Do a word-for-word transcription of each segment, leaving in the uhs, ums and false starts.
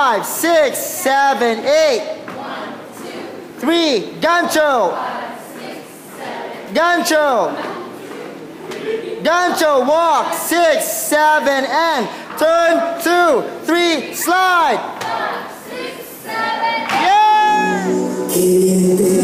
five, six, seven, eight. One, two, Three, gancho. five, six, seven. Gancho. Gancho, walk. Six, seven, and turn. Two, three, slide. Five, six, seven, eight. Yeah!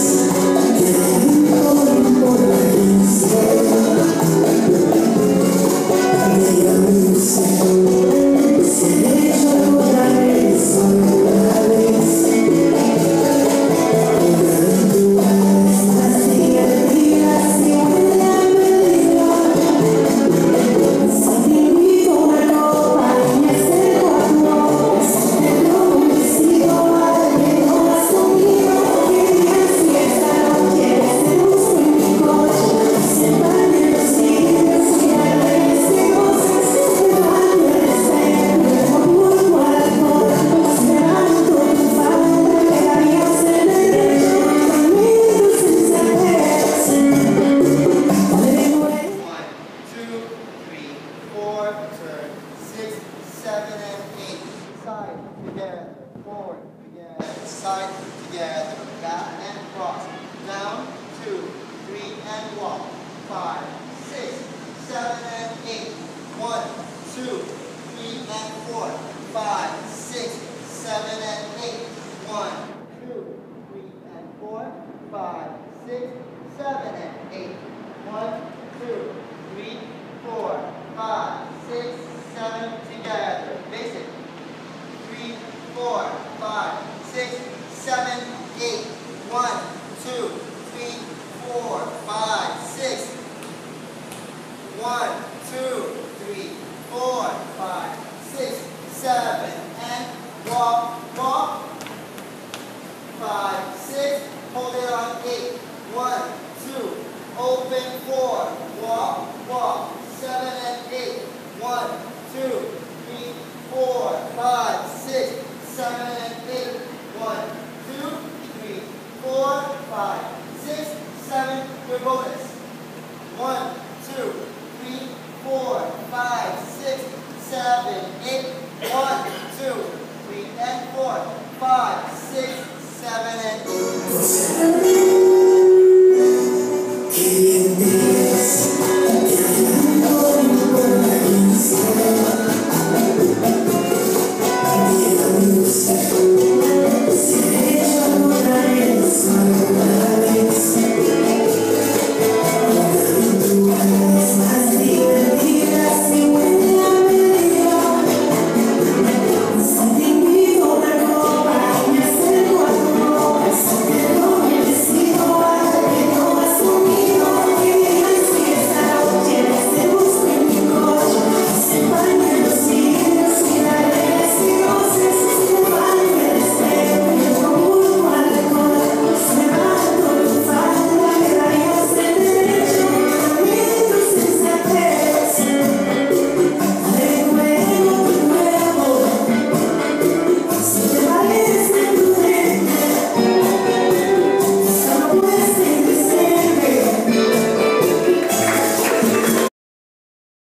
Side together, back and cross, down, two, three, and walk, five, six, seven, and eight, one, two, three, and four, five, six, seven, and eight, one, two, three, and four, five, six, seven, and eight, one, two, three, four, five, six, seven, together, basic, three, four, five, six, seven, eight, one, two, three, four, five, six, one, two, three, four, five, six, seven, and walk, walk, five, six, hold it on eight, one, two, open four, walk, walk, seven and eight, one, two, three, four, five, six, seven and eight, one, two, three, four, five, six, seven, your bonus. One, two, three, four, five, six, seven, eight, one, two, three, and four, five, six, seven, and eight.